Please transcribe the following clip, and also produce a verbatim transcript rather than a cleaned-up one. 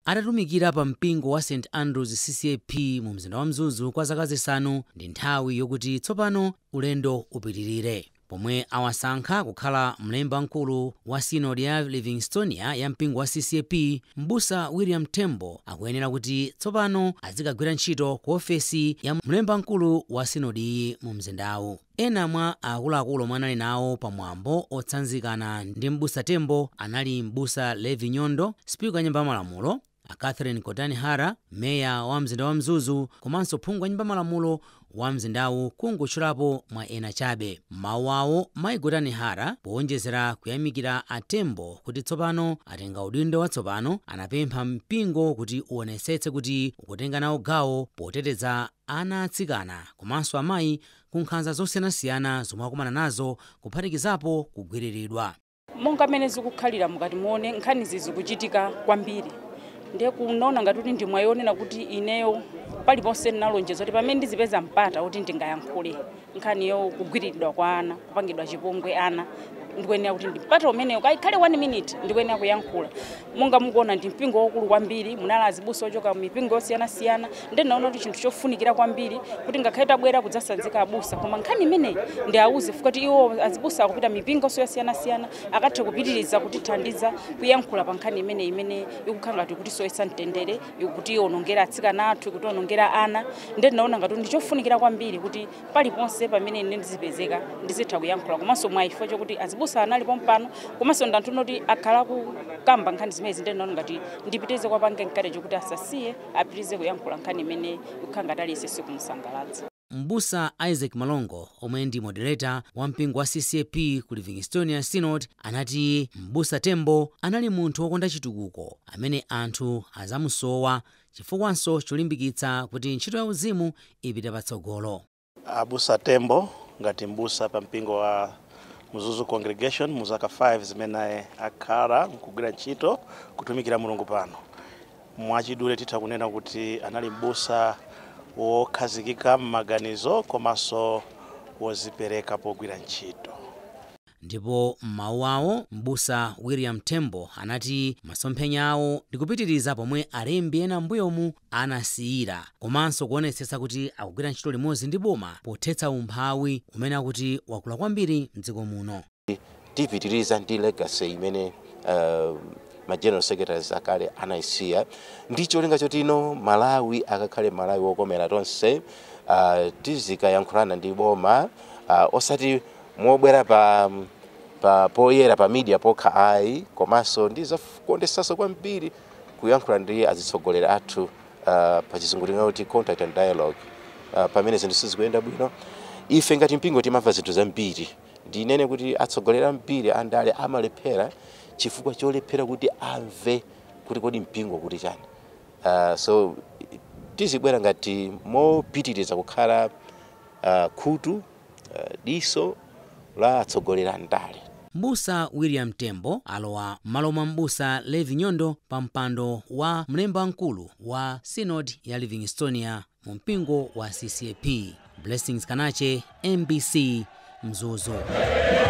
atatumikira pa mpingo wa Saint Andrews C C A P mu mzinda wa Mzuzu kwa zaka zisanu ndi nthawi yokuti tsopano ulendo upitirire, pomwe awasankha kukhala mlembi wamkulu wa Synod ya Livingstonia ya mpingo wa C C A P. M'busa William Tembo akuyenera kuti tsopano azikagwira ntchito ku ofesi ya mlembi wamkulu wa Synod iyi mu mzindawu. Ena mwa akuluakulu omwe anali nawo pamwambo otsanzikana ndi m'busa Tembo anali m'busa Levi Nyondo, spika wa nyumba ya malamulo, a Catherine Kotani Hara, meya wa mzinda wa Mzuzu, komanso phungu wa nyumba malamulo wa mzindawu, kungotchulapo mwa ena chabe. Mawu awo mayi Kotani Hara powonjezera kuyamikira a Tembo kuti tsopano atenga udindo watsopano, anapempha mpingo kuti uonetsetse kuti ukutenga nawo gawo poteteza ana atsikana komanso amayi ku nkhanza zosiyanasiyana zomwe akumana nazo, kuphatikizapo kugwiriridwa. Monga mmene zikukhalira mukati muone nkhani zikuchitika kwambiri, ndiye kunaona ngati kuti ndimwayonena kuti ineyo paliponse nalonjezo kuti pamene ndizipeza mpata kuti ndingayankhule nkhaniyo kugwiridwa kwa ana, kupangidwa chipongwe ana, ndikuyenera kuti ndimpata umeneyo kayikhale one minute ndikuyenera kuyankhula. Monga mukuona ndi mpingo waukulu kwambiri, munali azibusa ochoka mipingo yosiyanasiyana, ndiye naona kuti chinthu chofunikira kwambiri kuti ngakhale tabwera kudzasanzika abusa, koma nkhani imeneyi ndi awuze kuti iwo azibusa akupita mipingo yosiyanasiyana akathe kupitiriza kutithandiza kuyankhula pa nkhani imeneyi imene ikukhala ngati kuti soyesa mtendere, ikuti iwonongera atsikana athu, ikuti iwonongera ana. Ndiye naona ngati ndi chofunikira kwambiri kuti paliponse pamene ine ndizipezeka ndizitha kuyankhula, komanso mwayifo chokuti azibusa analipo mpano, komanso ndanthu noti akhala kukamba nkhani zimezi. Ndiye naona ngati ndipitirize kwa pange nkale chokuti asasiye apitirize kuyankhula nkhani imene ikukhala ngati aliyese kumsangalatsa. M'busa Isaac Malongo, omwe ndi moderator wa mpingo wa C C A P ku Livingstonia Synod, anati m'busa Tembo anali munthu wokonda chitukuko amene anthu azamusowa, chifukwanso cholimbikitsa kuti ntchito ya uzimu ipite patsogolo. M'busa Tembo ngati m'busa pa mpingo wa Mzuzu Congregation mu zaka five zimene akhala nkugwira ntchito kutumikira Mulungu pano. Mwachidule titha kunena kuti anali m'busa wokhazikika m'maganizo komanso wozipereka pogwira ntchito. Ndipo m'mawu awo m'busa William Tembo anati masomphenya awo ndikupitiriza pomwe alembi ena mbuyomu anasiyira, komanso kuonetsetsa kuti akugwira ntchito limodzi ndi boma pothetsa umphawi umene akuti wakula kwambiri m'dziko muno. Tipitiriza ndi legacy imene uh, ma general secretaries akale anaisiya, ndicho linga chotino Malawi akakhale Malawi wokomera tonse, uh, tizikayankhulana ndi boma, uh, osati mobwera pa pa poyera pa media pokha ayi, komanso ndizakondetsanso kwambiri kuyankhula ndi azitsogolera athu uh, pa chizungu kuti contact and dialogue. Uh, pamene zinthu sizikuyenda bwino, ife ngati mpingo timamva zinthu zambiri. Ndinene kuti atsogolera mbiri andale amalephera chifukwa cholephera kuti amve kuti kodi mpingo kuti chani. Uh, so tizibwera ngati mopitiriza kukhala uh, khutu uh, diso la atsogolera ndale. M'busa William Tembo alowa m'malo mwa m'busa Levi Nyondo pa mpando wa mlembi wamkulu wa Synod ya Livingstonia mu mpingo wa C C A P. Blessings Kanache, M B C, Mzuzu.